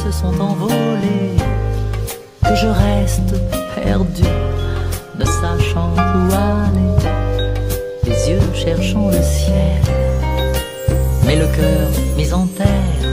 se sont envolés, que je reste perdu, ne sachant où aller, les yeux cherchant le ciel, mais le cœur mis en terre.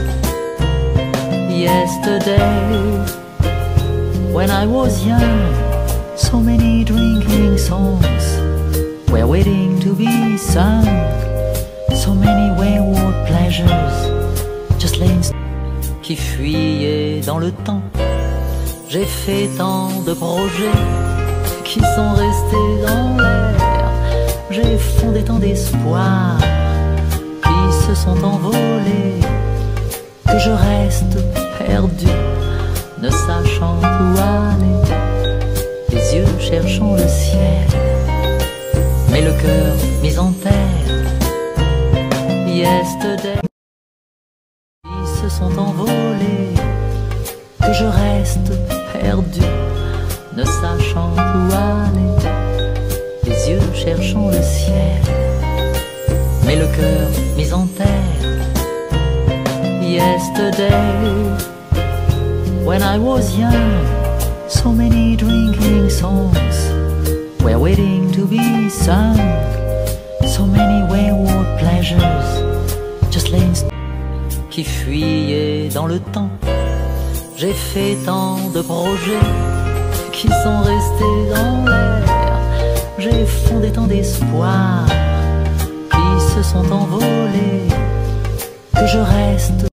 Yesterday, when I was young, so many drinking songs were waiting to be sung, so many wayward pleasures just laying qui fuyaient dans le temps. J'ai fait tant de projets qui sont restés dans l'air. J'ai fondé tant d'espoirs qui se sont envolés, que je reste perdu, ne sachant où aller, les yeux cherchant le ciel, mais le cœur mis en terre. Yesterday, se sont envolés, que je reste perdu, ne sachant où aller, les yeux cherchant le ciel, mais le cœur mis en terre. Yesterday, when I was young, so many drinking songs were waiting to be sung, so many wayward pleasures just laying qui fuyaient dans le temps. J'ai fait tant de projets qui sont restés dans l'air. J'ai fondé tant d'espoirs qui se sont envolés, que je reste